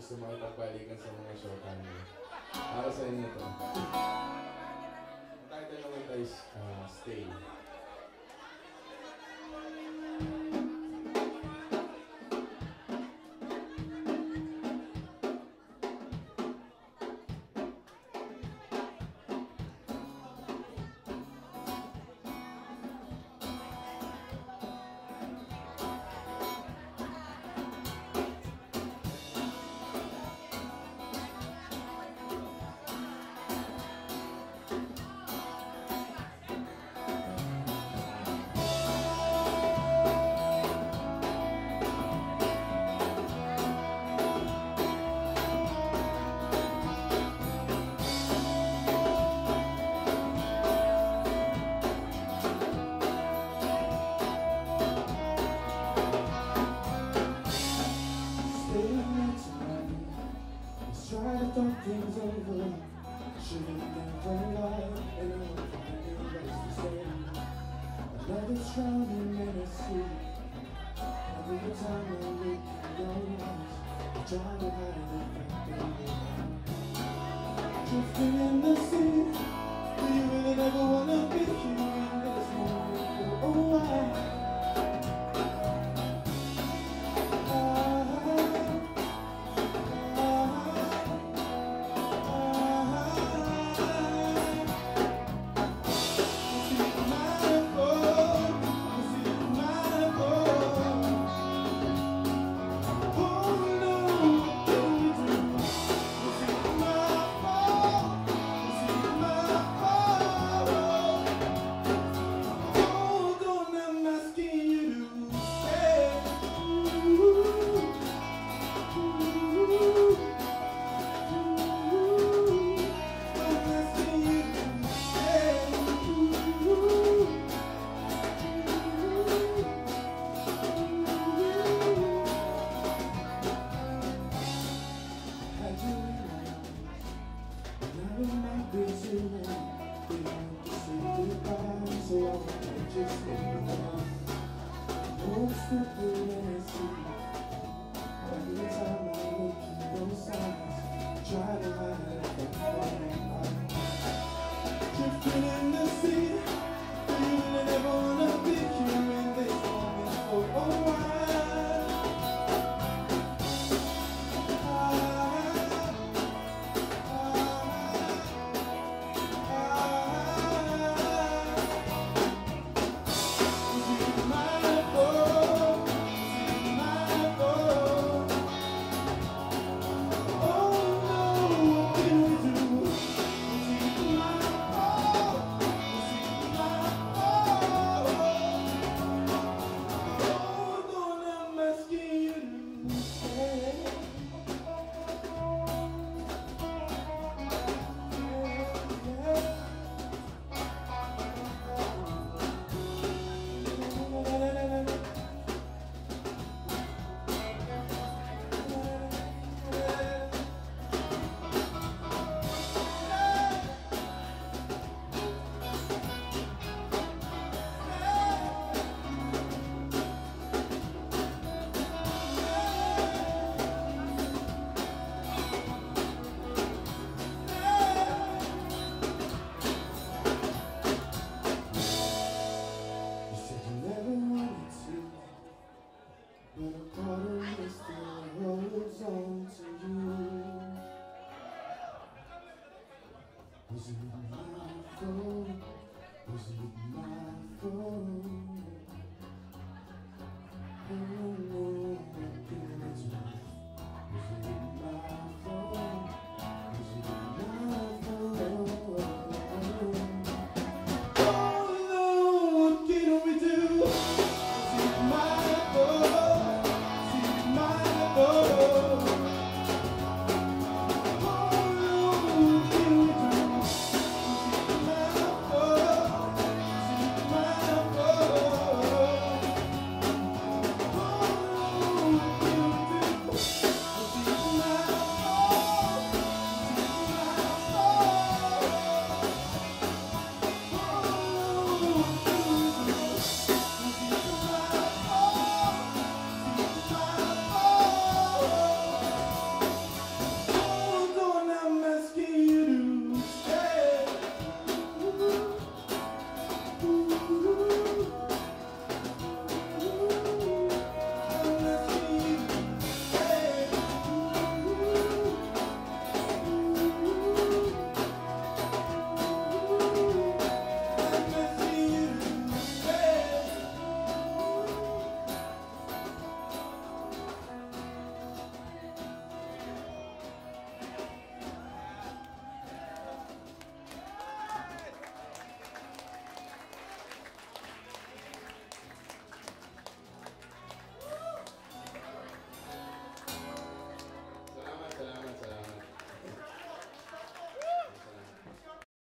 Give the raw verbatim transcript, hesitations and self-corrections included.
gusto makipagbalikan sa mga showtime niyo. Para sa inyo to. Ang title ng kanta is uh, Stay. Try to talk things over. Should've never lied, and I would find a place to stay. Love is drowning in a sea. Every time I look in your eyes, I try to hide it from me. Drifting in the sea. Do you really never wanna be here in this moment? Oh, why? Drifting in the